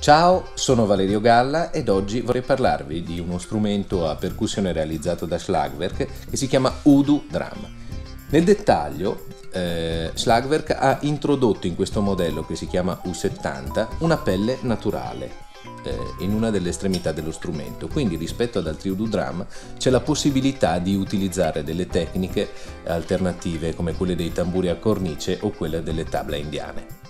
Ciao, sono Valerio Galla ed oggi vorrei parlarvi di uno strumento a percussione realizzato da Schlagwerk che si chiama Udu Drum. Nel dettaglio, Schlagwerk ha introdotto in questo modello che si chiama U70 una pelle naturale in una delle estremità dello strumento, quindi rispetto ad altri Udu Drum c'è la possibilità di utilizzare delle tecniche alternative come quelle dei tamburi a cornice o quelle delle tabla indiane.